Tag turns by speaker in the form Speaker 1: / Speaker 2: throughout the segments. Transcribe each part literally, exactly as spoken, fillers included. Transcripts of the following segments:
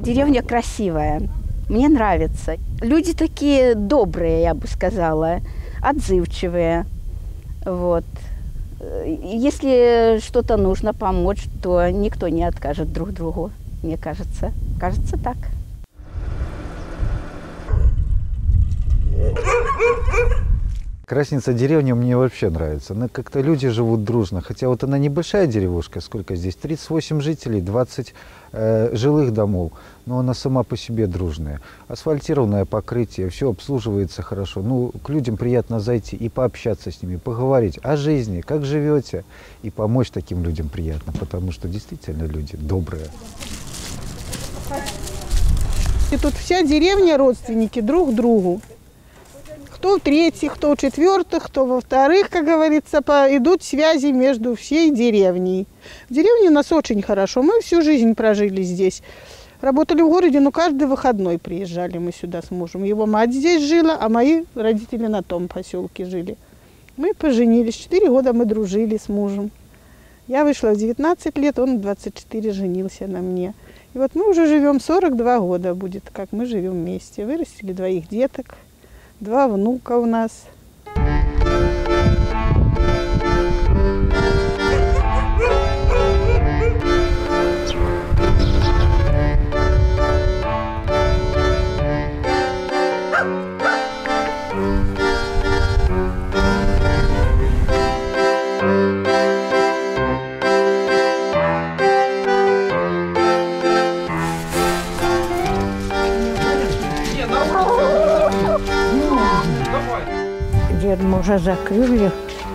Speaker 1: Деревня красивая, мне нравится. Люди такие добрые, я бы сказала, отзывчивые. Вот. Если что-то нужно помочь, то никто не откажет друг другу, мне кажется. Кажется так.
Speaker 2: Красница деревня мне вообще нравится. Она как-то люди живут дружно. Хотя вот она небольшая деревушка, сколько здесь? тридцать восемь жителей, двадцать э, жилых домов. Но она сама по себе дружная. Асфальтированное покрытие, все обслуживается хорошо. Ну, к людям приятно зайти и пообщаться с ними, поговорить о жизни, как живете. И помочь таким людям приятно, потому что действительно люди добрые.
Speaker 3: И тут вся деревня родственники друг другу. Кто в третьих, кто в четвертых, кто во вторых, как говорится, идут связи между всей деревней. В деревне у нас очень хорошо. Мы всю жизнь прожили здесь. Работали в городе, но каждый выходной приезжали мы сюда с мужем. Его мать здесь жила, а мои родители на том поселке жили. Мы поженились. Четыре года мы дружили с мужем. Я вышла в девятнадцать лет, он в двадцать четыре женился на мне. И вот мы уже живем сорок два года будет, как мы живем вместе. Вырастили двоих деток. Два внука у нас.
Speaker 4: Дед, может, закрыли?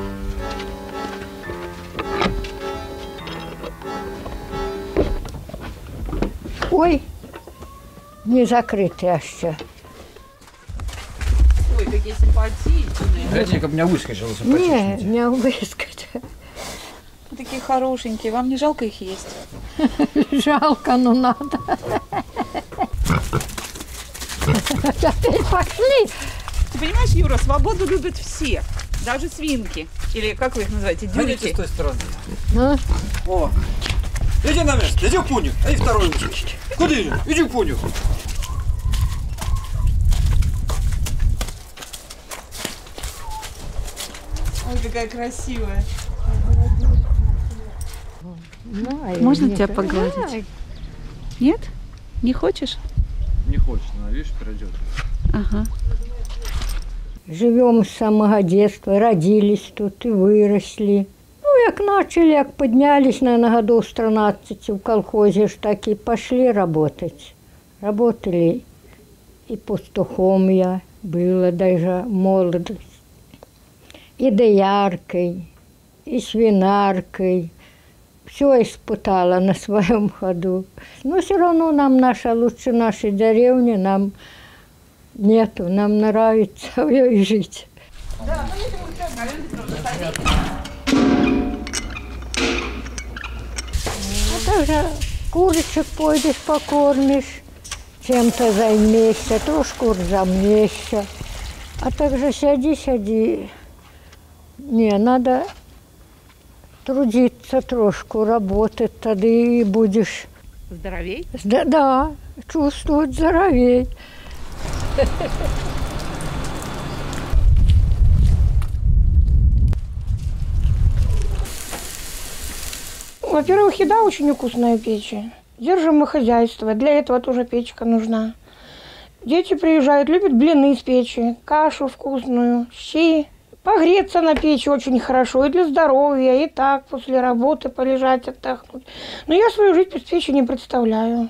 Speaker 4: Ой, не закрытый еще.
Speaker 5: Ой, какие симпатичные.
Speaker 6: Знаете, как меня выскочило
Speaker 4: Не,
Speaker 6: симпатичнее.
Speaker 4: не выскочил.
Speaker 5: Такие хорошенькие. Вам не жалко их есть?
Speaker 4: Жалко, но надо. Опять пошли.
Speaker 5: Ты понимаешь, Юра, свободу любят все. Даже свинки. Или как вы их называете?
Speaker 6: Ходите
Speaker 5: Дюльки.
Speaker 6: с той стороны.
Speaker 4: Ну,
Speaker 6: О, иди на место, иди в пуню. Эй, второй мужик. Куда иди? Иди в пуню.
Speaker 5: Ой, какая красивая.
Speaker 4: ну,
Speaker 5: Можно
Speaker 4: нет,
Speaker 5: тебя
Speaker 4: да.
Speaker 5: погладить? Нет? Не хочешь?
Speaker 6: Не хочет, но видишь, придет.
Speaker 5: Ага.
Speaker 4: Живем с самого детства, родились тут и выросли. Ну, як начали, як поднялись, наверное, годов с тринадцати в колхозе, ж так и пошли работать. Работали и пастухом я была, даже молодость. И дояркой, и свинаркой. Все испытала на своем ходу. Но все равно нам наша, лучше нашей деревни, нам нету, нам нравится в ней жить. А также курочек пойдешь, покормишь, чем-то займешься, трошку разомнешься. А также сяди, сяди. Не, надо трудиться трошку, работать, тогда и будешь...
Speaker 5: Здоровей?
Speaker 4: Да, да, чувствовать здоровей.
Speaker 3: Во-первых, еда очень вкусная в печи. Держим мы хозяйство, для этого тоже печка нужна. Дети приезжают, любят блины с печи, кашу вкусную, щи. Погреться на печи очень хорошо и для здоровья, и так после работы полежать, отдохнуть. Но я свою жизнь без печи не представляю.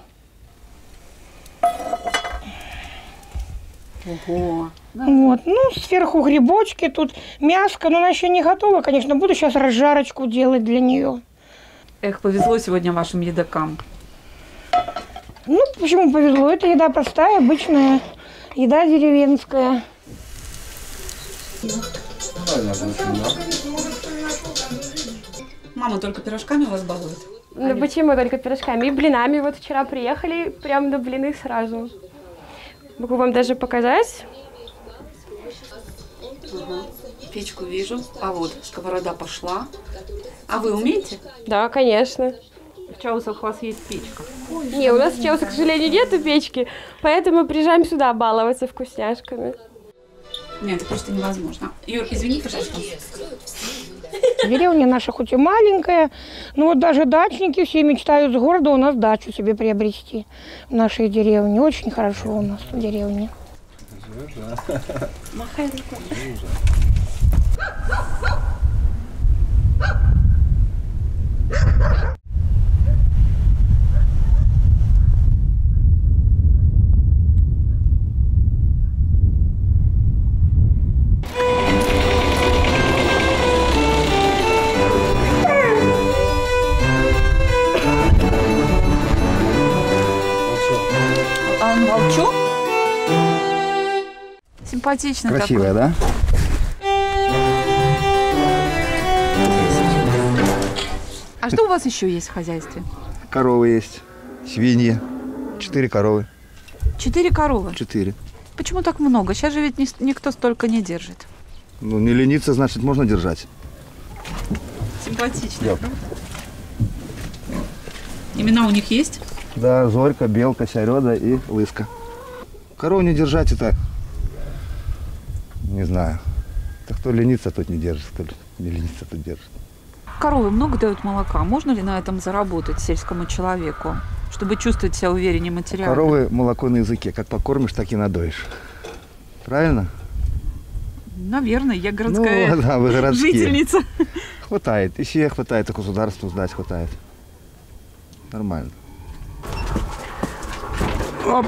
Speaker 5: Ого.
Speaker 3: Вот. Ну, сверху грибочки, тут мяско, но она еще не готова, конечно. Буду сейчас разжарочку делать для нее.
Speaker 5: Эх, повезло сегодня вашим едокам.
Speaker 3: Ну, почему повезло? Это еда простая, обычная, еда деревенская.
Speaker 5: Мама только пирожками вас балует?
Speaker 7: Ну почему только пирожками? И блинами. Вот вчера приехали, прям до блины сразу. Могу вам даже показать.
Speaker 5: Ага. Печку вижу. А вот сковорода пошла. А вы умеете?
Speaker 7: Да, конечно.
Speaker 5: В Чаусах у вас есть печка?
Speaker 7: Не, у нас в Чаусах, к сожалению, нету печки, поэтому приезжаем сюда баловаться вкусняшками.
Speaker 5: Нет, это просто невозможно. Юр, извини, пожалуйста.
Speaker 8: Деревня наша хоть и маленькая, но вот даже дачники все мечтают с города у нас дачу себе приобрести в нашей деревне. Очень хорошо у нас в деревне.
Speaker 7: Махай рукой.
Speaker 5: А он волчок? Симпатичный.
Speaker 9: Красивая,
Speaker 5: такой.
Speaker 9: да?
Speaker 5: А что у вас еще есть в хозяйстве?
Speaker 9: Коровы есть, свиньи. Четыре коровы.
Speaker 5: Четыре коровы.
Speaker 9: Четыре.
Speaker 5: Почему так много? Сейчас же ведь ни- никто столько не держит.
Speaker 9: Ну, не лениться, значит, можно держать.
Speaker 5: Симпатично,
Speaker 9: Yep.
Speaker 5: правда? Имена у них есть?
Speaker 9: Да, зорька, белка, середа и лыска. Корову не держать, это, не знаю. Это кто ленится, тот не держит, кто не ленится, тот держит.
Speaker 5: Коровы много дают молока. Можно ли на этом заработать сельскому человеку, чтобы чувствовать себя увереннее материально?
Speaker 9: Коровы молоко на языке. Как покормишь, так и надоешь. Правильно?
Speaker 5: Наверное, я городская
Speaker 9: Ну, да, вы городские.
Speaker 5: жительница.
Speaker 9: Хватает. И себе хватает, и государству сдать хватает. Нормально.
Speaker 10: Оп.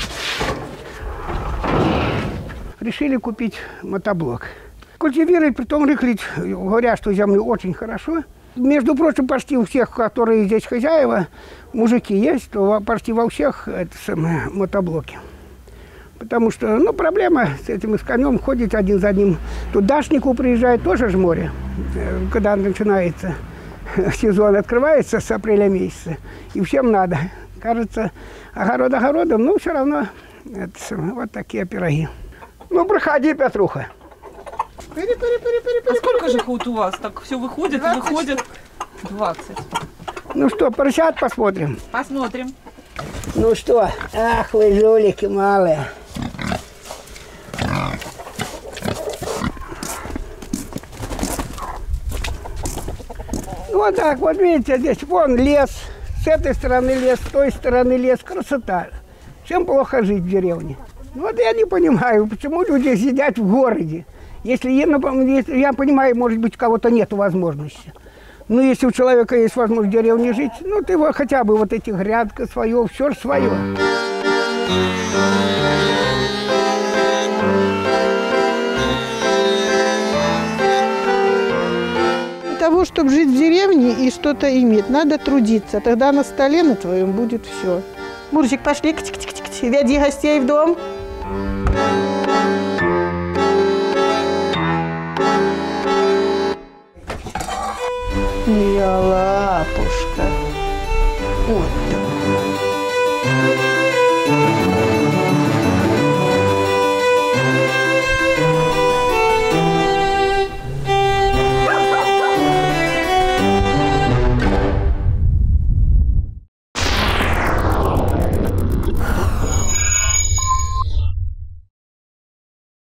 Speaker 10: Решили купить мотоблок. Культивировать, притом рыхлить, говорят, что землю очень хорошо. Между прочим, почти у всех, которые здесь хозяева, мужики есть, то почти во всех это самое, мотоблоки. Потому что, ну, проблема с этим, с конем, ходить один за одним. Тут дачнику приезжает тоже ж море, когда начинается сезон, открывается с апреля месяца, и всем надо. Кажется, огород огородом, но все равно это самое, вот такие пироги. Ну, проходи, Петруха. Пери, пери, пери, пери,
Speaker 5: А
Speaker 10: пери,
Speaker 5: сколько
Speaker 10: пери.
Speaker 5: же вот у вас? Так все выходит и выходит? двадцать.
Speaker 10: Ну что, поросят посмотрим.
Speaker 5: Посмотрим.
Speaker 10: Ну что, ах вы жулики малые. Вот так вот, видите, здесь вон лес, с этой стороны лес, с той стороны лес, красота. Чем плохо жить в деревне? Ну вот я не понимаю, почему люди сидят в городе. Если я, если, я понимаю, может быть, у кого-то нет возможности. Но если у человека есть возможность в деревне жить, ну ты его хотя бы вот эти грядка свое, все свое.
Speaker 3: Для того, чтобы жить в деревне и что-то иметь, надо трудиться. Тогда на столе на твоем будет все. Мурчик, пошли, ктик-ктик-ктик, веди гостей в дом. Моя лапушка. Вот.